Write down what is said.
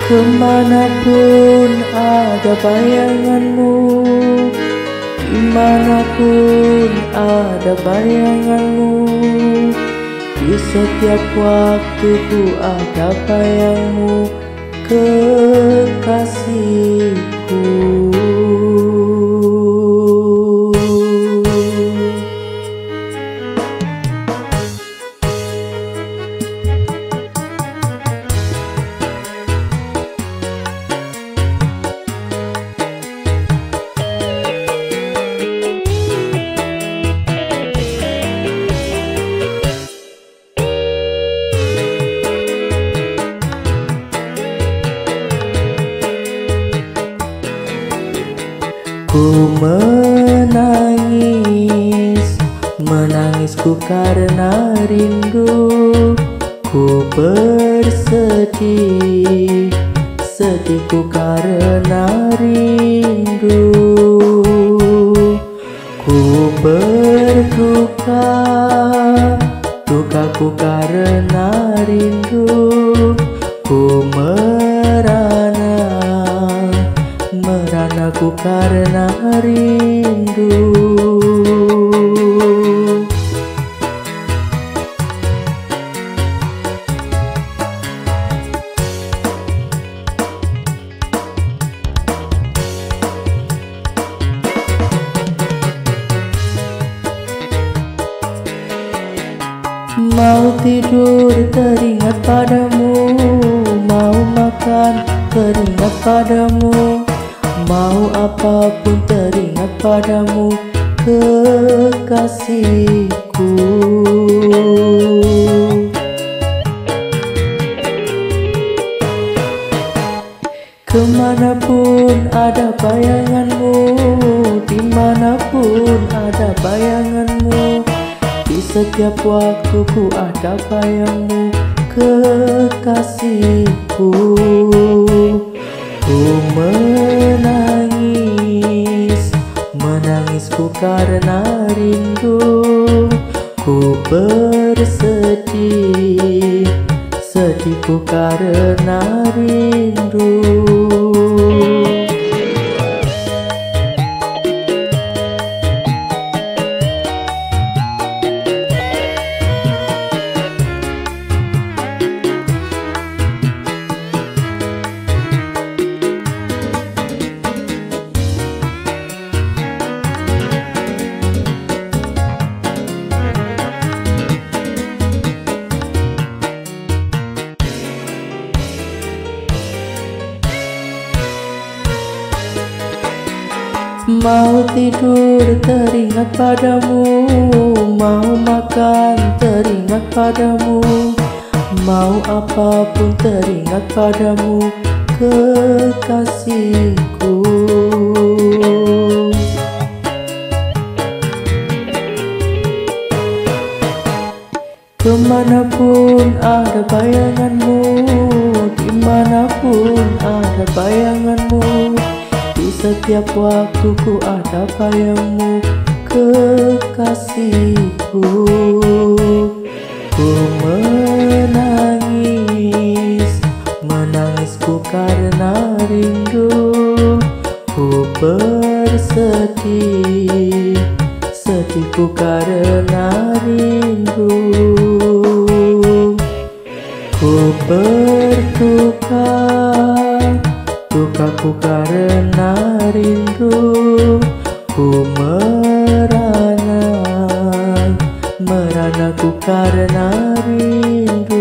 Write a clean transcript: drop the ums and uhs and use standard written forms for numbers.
Kemanapun ada bayanganmu, dimanapun ada bayanganmu, di setiap waktu ku ada bayangmu, kekasihku. Ku menangis, menangisku karena rindu. Ku bersedih, sedihku karena rindu. Ku berduka, dukaku karena rindu. Ku meranaku karena rindu. Mau tidur teringat padamu, mau makan teringat padamu, mau apapun teringat padamu, kekasihku. Kemanapun ada bayanganmu, dimanapun ada bayanganmu, di setiap waktu ku ada bayangmu, kekasihku. Ku menangis, menangisku karena rindu. Ku bersedih, sedihku karena rindu. Mau tidur teringat padamu, mau makan teringat padamu, mau apapun teringat padamu, kekasihku. Kemanapun ada bayanganmu, dimanapun ada bayanganmu, di setiap waktu ku ada bayangmu, kekasihku. Ku menangis, menangisku karena rindu. Ku bersedih, sedihku karena rindu. Ku berduka, dukaku karena rindu. Ku meranaku karena rindu.